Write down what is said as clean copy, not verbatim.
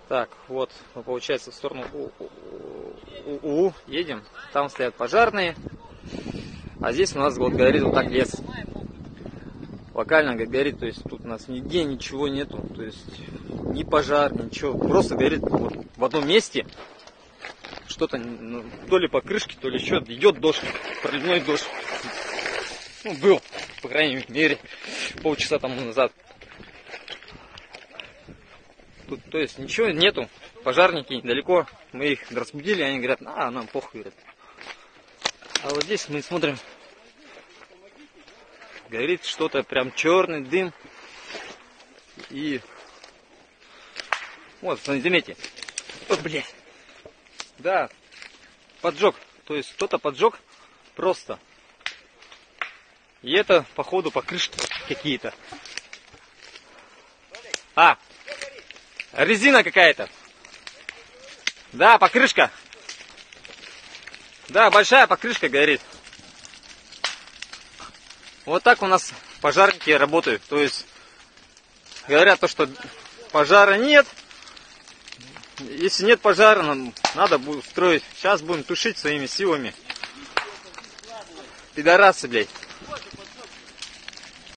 Так, вот мы, получается, в сторону УУ едем. Там стоят пожарные. А здесь у нас вот горит вот так лес. Локально горит, то есть тут у нас нигде ничего нету. То есть ни пожар, ничего. Просто горит вот в одном месте. Что-то, ну, то ли по крышке, то ли еще. Идет дождь, проливной дождь. Ну, был, по крайней мере, полчаса тому назад. Тут, то есть ничего нету. Пожарники недалеко. Мы их разбудили, они говорят, нам похуй. Говорят. А вот здесь мы смотрим. Горит что-то, прям черный дым. И вот, заметьте. О, блядь. Да, поджог. То есть кто-то поджег просто. И это, походу, покрышки какие-то. Резина какая-то. Да, покрышка. Да, большая покрышка горит. Вот так у нас пожарники работают. То есть говорят то, что пожара нет. Если нет пожара, нам надо будет строить. Сейчас будем тушить своими силами. Пидорасы, блядь.